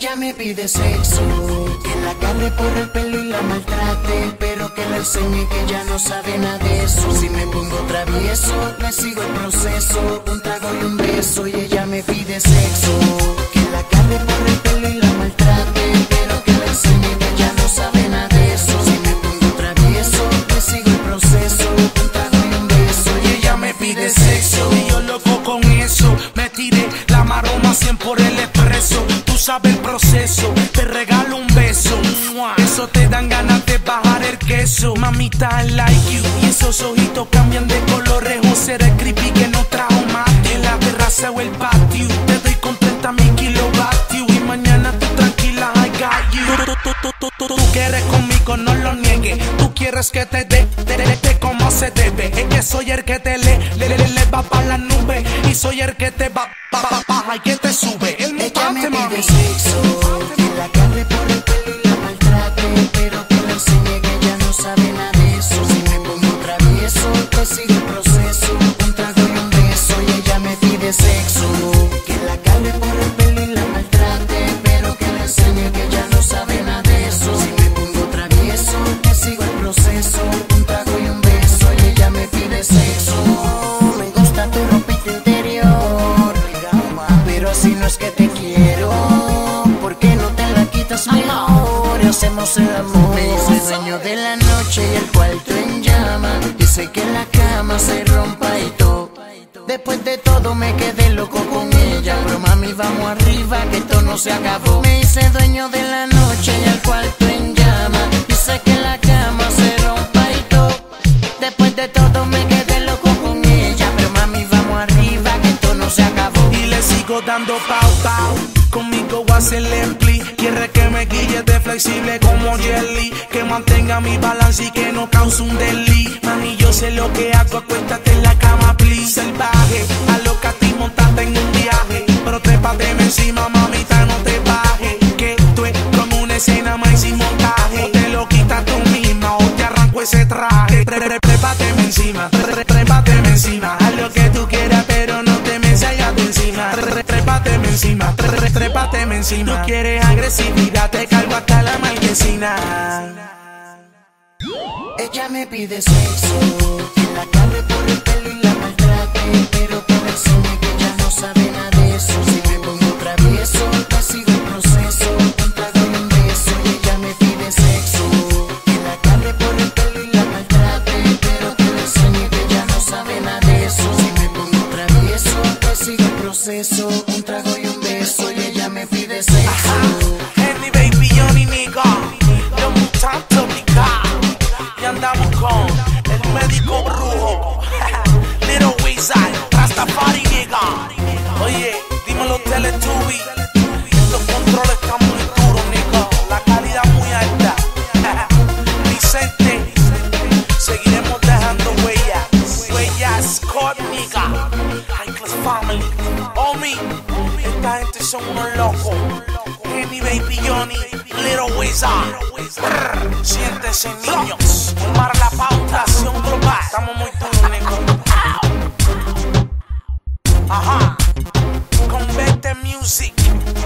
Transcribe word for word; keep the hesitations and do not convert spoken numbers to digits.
Ella me pide sexo, que la agarre por el pelo y la maltrate, pero que le enseñe que ya no sabe nada de eso. Si me pongo travieso, le sigo el proceso, un trago y un beso, y ella me pide sexo, que la agarre por el pelo y la maltrate, pero que le enseñe que ya no sabe nada de eso. Si me pongo travieso, le sigo el proceso, un trago y un beso, y ella me pide sexo. Y yo loco con eso, me tiré la maroma cien por el expreso. Tú sabes el proceso, te regalo un beso. Eso te dan ganas de bajar el queso. Mamita, I like you. Y esos ojitos cambian de colores. O será el creepy que no trajo más. En la terraza o el patio, te doy con treinta mil kilovatios. Y mañana tú tranquila, I got you. Tú, tú, tú, tú, tú, tú quieres conmigo, no lo niegues. Tú quieres que te dé, te, te, te como se debe. Es que soy el que te le, le, le, le va pa' la nube. Y soy el que te va, pa, pa, baja y que te sube. El ella me mutante, pide sexo, que la agarre por el pelo y la maltrate, pero que le enseñe que ella no sabe nada de eso. Si me pongo travieso, le sigo el proceso, un trago y un beso, y ella me pide sexo, que la agarre por el pelo y la maltrate, pero que le enseñe que ella no sabe nada de eso. Si me pongo travieso, le sigo el proceso, un trago y un beso, y ella me pide sexo. Me gusta tu ropita interior, pero si no es que te quiero, ¿por qué no te la quitas mejor? Y hacemos el amor. Me hice dueño de la noche y el cuarto en llama. Dice que la cama se rompa y todo. Después de todo me quedé loco con ella, pero mami vamos arriba que esto no se acabó. Me hice dueño de la noche y el cuarto en llama. Dice que la cama se rompa y todo. Después de todo me quedé loco con ella, pero mami vamos arriba que esto no se acabó. Y le sigo dando pau pau, conmigo voy a hacerle empli. Quiere que me guille de flexible como jelly, que mantenga mi balance y que no cause un deli. Mami, yo sé lo que hago, acuéstate en la cama, please. Salvaje, a lo que a ti montaste en un viaje, pero trépateme encima, mamita, no te bajes. Que tú es como una escena más sin montaje. O te lo quitas tú misma o te arranco ese traje. Trépateme encima, trépateme encima, haz lo que tú quieras, pero no te me salgas de encima. Trépateme encima, trépateme encima. Tú quieres agresividad, te cargo hasta la marquesina. Ella me pide sexo, que la agarre por el pelo y la maltrate, pero que le enseñe que ella no sabe nada de eso. Si me pongo travieso, le sigo el proceso, un trago y un beso, y ella me pide sexo, que la agarre por el pelo y la maltrate, pero que le enseñe que ella no sabe nada de eso. Si me pongo travieso, le sigo el proceso, un trago y un beso, y ella me pide sexo. Henry Baby Johnny nigga, los mutantes picados. Y andamos con el médico brujo, Little Wizard, Rastafari nigga. Oye, dímelo Teletubby, los controles están muy duros nigga, la calidad muy alta. Vicente, seguiremos dejando huellas, huellas Scott nigga, High Class Family. Homie, esta gente son unos locos. Henry Baby Johnny, Little Wizard. Brr, siéntese niños, tomar la pauta, acción global. Estamos muy duros, nigga. Ajá, con Vete Music.